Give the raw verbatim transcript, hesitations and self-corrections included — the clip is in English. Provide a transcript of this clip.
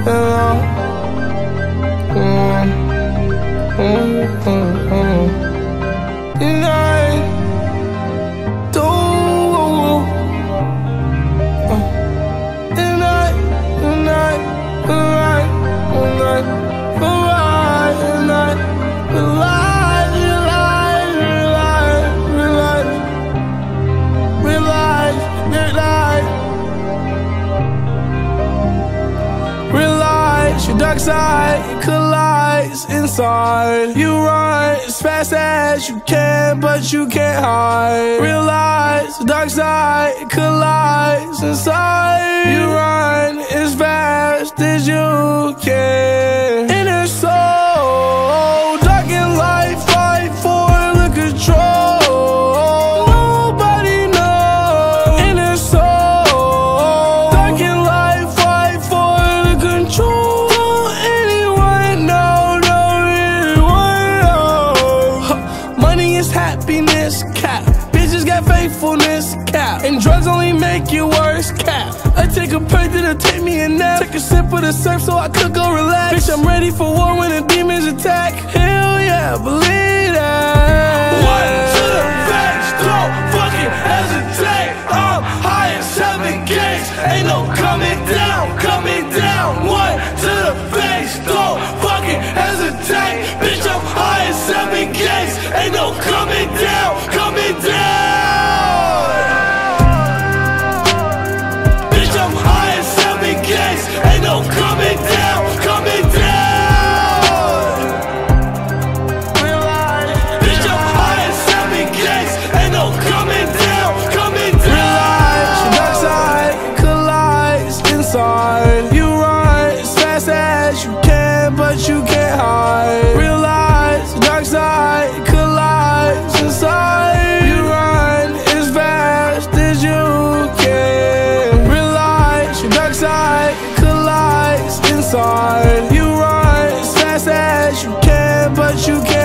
alone. Mm, mm, mm, mm. And I do. And I, and I, and I, and I, and I, and I, your dark side collides inside. You run as fast as you can, but you can't hide. Realize the dark side collides inside. You run as fast as you can. Inner soul, dark in life, fight for the control. Nobody knows. Inner soul, dark in life, fight for the control. Happiness cap, bitches got faithfulness cap, and drugs only make you worse cap. I take a perk to take me a nap, take a sip of the surf so I could go relax. Bitch, I'm ready for war when the demons attack. Hell yeah, believe that. One to the face, don't fucking hesitate. I'm high in seven gates, ain't no coming down, coming down. One to the face, don't fucking hesitate. Bitch, I'm high in seven gates, ain't no coming down, coming down. Bitch, I'm high in seven gates, ain't no coming down, coming down. Bitch, I'm high in seven gates, ain't no coming down, coming down. Realize your dark side collides inside. You run as fast as you can, but you can't hide. Realize the dark side collides inside. You run as fast as you can. Realize your dark side collides inside. You run as fast as you can, but you can't